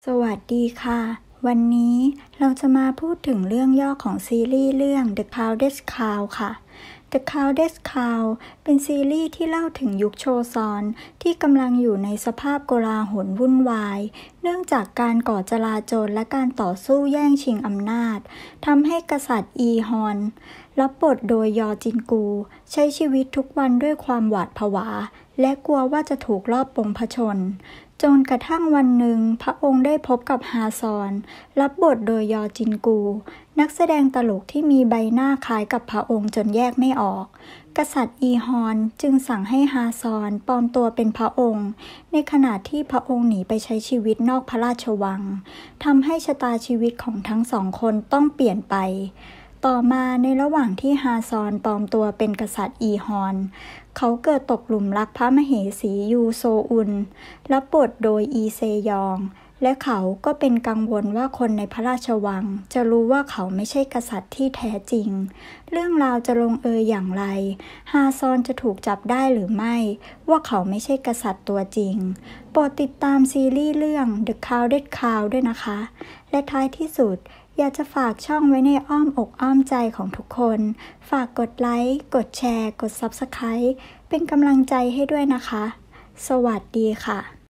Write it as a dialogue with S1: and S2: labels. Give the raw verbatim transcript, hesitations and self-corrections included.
S1: สวัสดีค่ะ วันนี้เราจะมาพูดถึงเรื่องย่อของซีรีส์เรื่อง The Crowded Crown ค่ะ The Crowded Crown เป็นซีรีส์ที่เล่าถึงยุคโชซอนที่กำลังอยู่ในสภาพโกลาหลวุ่นวายเนื่องจากการก่อจลาจลและการต่อสู้แย่งชิงอำนาจทำให้กษัตริย์อีฮอนรับบทโดยยอจินกูใช้ชีวิตทุกวันด้วยความหวาดผวาและกลัวว่าจะถูกลอบปลงพระชนจนกระทั่งวันหนึ่งพระองค์ได้พบกับฮาซอนรับบทโดยยอจินกูนักแสดงตลกที่มีใบหน้าคล้ายกับพระองค์จนแยกไม่ออกกษัตริย์อีฮอนจึงสั่งให้ฮาซอนปลอมตัวเป็นพระองค์ในขณะที่พระองค์หนีไปใช้ชีวิตนอกพระราชวังทำให้ชะตาชีวิตของทั้งสองคนต้องเปลี่ยนไปต่อมาในระหว่างที่ฮาซอนปลอมตัวเป็นกษัตริย์อีฮอนเขาเกิดตกหลุมรักพระมเหสียูโซอุนรับบทโดยอีเซยองและเขาก็เป็นกังวลว่าคนในพระราชวังจะรู้ว่าเขาไม่ใช่กษัตริย์ที่แท้จริงเรื่องราวจะลงเอยอย่างไรฮาซอนจะถูกจับได้หรือไม่ว่าเขาไม่ใช่กษัตริย์ตัวจริงโปรดติดตามซีรีส์เรื่อง The Crowded Crown ด้วยนะคะและท้ายที่สุดอยากจะฝากช่องไว้ในอ้อมอกอ้อมใจของทุกคนฝากกดไลค์กดแชร์กด ซับสไครบ์ เป็นกำลังใจให้ด้วยนะคะสวัสดีค่ะ